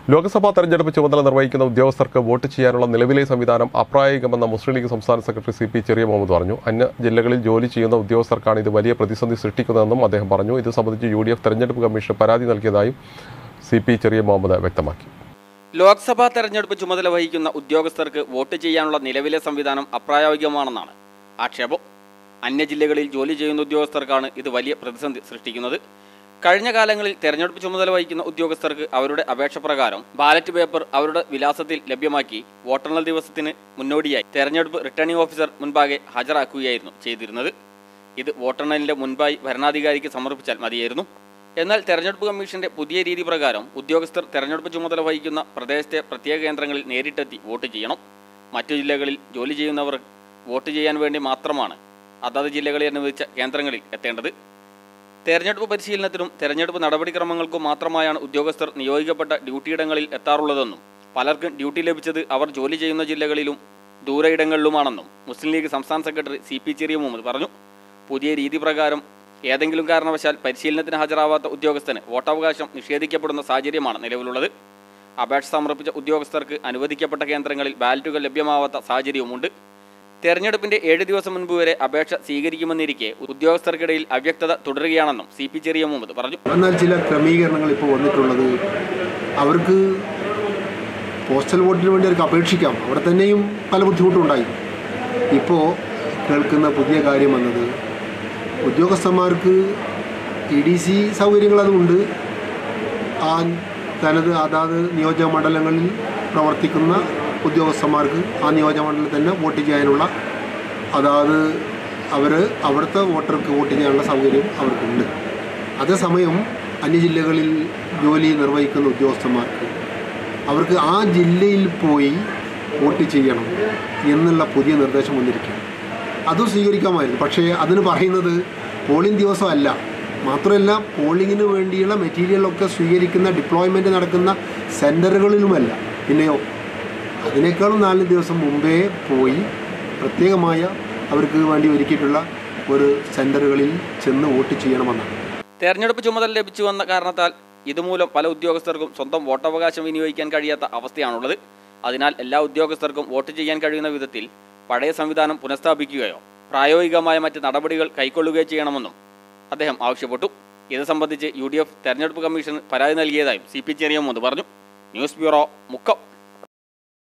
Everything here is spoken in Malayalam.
ലോക്സഭാ തെരഞ്ഞെടുപ്പ് ചുമതല നിർവഹിക്കുന്ന ഉദ്യോഗസ്ഥർക്ക് വോട്ട് ചെയ്യാനുള്ള നിലവിലെ സംവിധാനം അപ്രായോഗികമെന്ന മുസ്ലിം ലീഗ് സംസ്ഥാന സെക്രട്ടറി CP ചെറിയ മുഹമ്മദ് പറഞ്ഞു. അന്യ ജില്ലകളിൽ ജോലി ചെയ്യുന്ന ഉദ്യോഗസ്ഥർക്കാണ് ഇത് വലിയ പ്രതിസന്ധി സൃഷ്ടിക്കുന്നതെന്നും അദ്ദേഹം പറഞ്ഞു. ഇത് സംബന്ധിച്ച് UDF തെരഞ്ഞെടുപ്പ് കമ്മീഷന് പരാതി നൽകിയതായും CP ചെറിയ മുഹമ്മദ് വ്യക്തമാക്കി. ലോക്സഭാ തെരഞ്ഞെടുപ്പ് ചുമതല വഹിക്കുന്ന ഉദ്യോഗസ്ഥർക്ക് വോട്ട് ചെയ്യാനുള്ള നിലവിലെ സംവിധാനം അപ്രായോഗികമാണെന്നാണ് ആക്ഷേപം. അന്യ ജില്ലകളിൽ ജോലി ചെയ്യുന്ന ഉദ്യോഗസ്ഥർക്കാണ് ഇത് വലിയ പ്രതിസന്ധി സൃഷ്ടിക്കുന്നത്. കഴിഞ്ഞ കാലങ്ങളിൽ തെരഞ്ഞെടുപ്പ് ചുമതല വഹിക്കുന്ന ഉദ്യോഗസ്ഥർക്ക് അവരുടെ അപേക്ഷ പ്രകാരം ബാലറ്റ് പേപ്പർ അവരുടെ വിലാസത്തിൽ ലഭ്യമാക്കി വോട്ടെണ്ണൽ ദിവസത്തിന് മുന്നോടിയായി തെരഞ്ഞെടുപ്പ് റിട്ടേണിംഗ് ഓഫീസർ മുൻപാകെ ഹാജരാക്കുകയായിരുന്നു ചെയ്തിരുന്നത്. ഇത് വോട്ടെണ്ണലിന്റെ മുൻപായി ഭരണാധികാരിക്ക് സമർപ്പിച്ചാൽ മതിയായിരുന്നു. എന്നാൽ തെരഞ്ഞെടുപ്പ് കമ്മീഷന്റെ പുതിയ രീതി പ്രകാരം ഉദ്യോഗസ്ഥർ തെരഞ്ഞെടുപ്പ് ചുമതല വഹിക്കുന്ന പ്രദേശത്തെ പ്രത്യേക കേന്ദ്രങ്ങളിൽ നേരിട്ടെത്തി വോട്ട് ചെയ്യണം. മറ്റു ജില്ലകളിൽ ജോലി ചെയ്യുന്നവർ വോട്ട് ചെയ്യാൻ വേണ്ടി മാത്രമാണ് അതത് ജില്ലകളിൽ അനുവദിച്ച കേന്ദ്രങ്ങളിൽ എത്തേണ്ടത്. തെരഞ്ഞെടുപ്പ് പരിശീലനത്തിനും തെരഞ്ഞെടുപ്പ് നടപടിക്രമങ്ങൾക്കും മാത്രമായാണ് ഉദ്യോഗസ്ഥർ നിയോഗിക്കപ്പെട്ട ഡ്യൂട്ടിയിടങ്ങളിൽ എത്താറുള്ളതെന്നും പലർക്കും ഡ്യൂട്ടി ലഭിച്ചത് അവർ ജോലി ചെയ്യുന്ന ജില്ലകളിലും ദൂരയിടങ്ങളിലുമാണെന്നും മുസ്ലിം ലീഗ് സംസ്ഥാന സെക്രട്ടറി CP ചെറിയ മുഹമ്മദ് പറഞ്ഞു. പുതിയ രീതി പ്രകാരം ഏതെങ്കിലും കാരണവശാൽ പരിശീലനത്തിന് ഹാജരാവാത്ത ഉദ്യോഗസ്ഥന് വോട്ടവകാശം നിഷേധിക്കപ്പെടുന്ന സാഹചര്യമാണ് നിലവിലുള്ളത്. അപേക്ഷ സമർപ്പിച്ച ഉദ്യോഗസ്ഥർക്ക് അനുവദിക്കപ്പെട്ട കേന്ദ്രങ്ങളിൽ ബാലറ്റുകൾ ലഭ്യമാവാത്ത സാഹചര്യവുമുണ്ട്. തെരഞ്ഞെടുപ്പിന്റെ 7 ദിവസം മുൻപ് വരെ അപേക്ഷ സ്വീകരിക്കുമെന്നിരിക്കെ ഉദ്യോഗസ്ഥർക്കിടയിൽ അവ്യക്തത തുടരുകയാണെന്നും CP ചെറിയ മുഹമ്മദ് പറഞ്ഞു. എന്നാൽ ചില ക്രമീകരണങ്ങൾ ഇപ്പോൾ വന്നിട്ടുള്ളത് അവർക്ക് പോസ്റ്റൽ വോട്ടിന് വേണ്ടി അവർക്ക് അപേക്ഷിക്കാം. അവിടെ തന്നെയും പല ബുദ്ധിമുട്ടുണ്ടായി. ഇപ്പോൾ കേൾക്കുന്ന പുതിയ കാര്യം വന്നത് ഉദ്യോഗസ്ഥന്മാർക്ക് EDC സൗകര്യങ്ങൾ അതുകൊണ്ട് അതാത് നിയോജക മണ്ഡലങ്ങളിൽ പ്രവർത്തിക്കുന്ന ഉദ്യോഗസ്ഥന്മാർക്ക് ആ നിയോജകമണ്ഡലത്തിൽ തന്നെ വോട്ട് ചെയ്യാനുള്ള അതാത് അവിടുത്തെ വോട്ടർക്ക് വോട്ട് ചെയ്യാനുള്ള സൗകര്യം അവർക്കുണ്ട്. അതേസമയം അന്യജില്ലകളിൽ ജോലി നിർവഹിക്കുന്ന ഉദ്യോഗസ്ഥന്മാർക്ക് അവർക്ക് ആ ജില്ലയിൽ പോയി വോട്ട് ചെയ്യണം എന്നുള്ള പുതിയ നിർദ്ദേശം വന്നിരിക്കുകയാണ്. അതും സ്വീകരിക്കാമായിരുന്നു. പക്ഷേ അതിന് പറയുന്നത് പോളിംഗ് ദിവസമല്ല, മാത്രമല്ല പോളിങ്ങിന് വേണ്ടിയുള്ള മെറ്റീരിയലൊക്കെ സ്വീകരിക്കുന്ന ഡിപ്ലോയ്മെൻറ്റ് നടക്കുന്ന സെൻറ്ററുകളിലുമല്ല. പിന്നെയോ അതിനേക്കാളും 4 ദിവസം മുമ്പേ പോയി പ്രത്യേകമായ അവർക്ക് വേണ്ടി ഒരുക്കിയിട്ടുള്ള ഒരു സെൻറ്ററുകളിൽ ചെന്ന് വോട്ട് ചെയ്യണമെന്നാണ്. തെരഞ്ഞെടുപ്പ് ചുമതല ലഭിച്ചു വന്ന കാരണത്താൽ ഇതുമൂലം പല ഉദ്യോഗസ്ഥർക്കും സ്വന്തം വോട്ടവകാശം വിനിയോഗിക്കാൻ കഴിയാത്ത അവസ്ഥയാണുള്ളത്. അതിനാൽ എല്ലാ ഉദ്യോഗസ്ഥർക്കും വോട്ട് ചെയ്യാൻ കഴിയുന്ന വിധത്തിൽ പഴയ സംവിധാനം പുനഃസ്ഥാപിക്കുകയോ പ്രായോഗികമായ മറ്റ് നടപടികൾ കൈക്കൊള്ളുകയോ ചെയ്യണമെന്നും അദ്ദേഹം ആവശ്യപ്പെട്ടു. ഇത് സംബന്ധിച്ച് UDF തെരഞ്ഞെടുപ്പ് കമ്മീഷന് പരാതി നൽകിയതായും CP ചെറിയ മുഹമ്മദ് പറഞ്ഞു. News bureau, Mukkam.